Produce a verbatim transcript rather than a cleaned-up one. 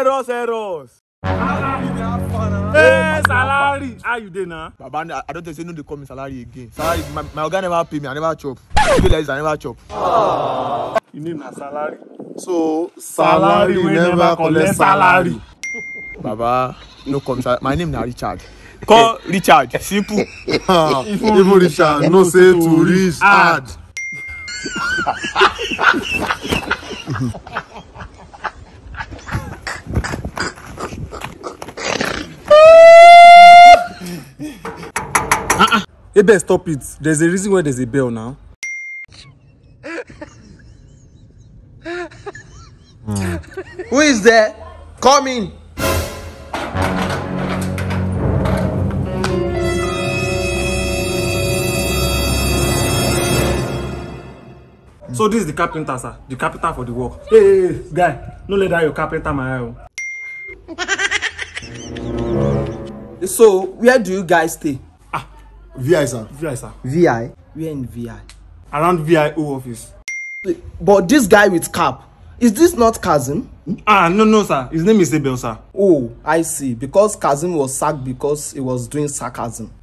Serious errors. Hey, salary. How you doing now? Baba, I don't think they know they call me salary again. Salary, my, my organ never pay me. I never chop. I never chop. Oh. You need a salary. So salary, salary never, never collect salary. salary. Baba, no come. My name is Richard. Call Richard. Simple. Even Richard, no say to reach hard. uh-uh. Hey, best stop it. There's a reason why there's a bell now. Hmm. Who is there? Come in. So this is the carpenter, sir. The carpenter for the work. Hey, hey, hey guy, no let that your carpenter my eye. So where do you guys stay? Ah, V I, sir. V I, sir. V I? Where in V I? Around V I O office. But this guy with cap, is this not Kazim? Hmm? Ah, no, no, sir. His name is Abel, sir. Oh, I see. Because Kazim was sacked because he was doing sarcasm.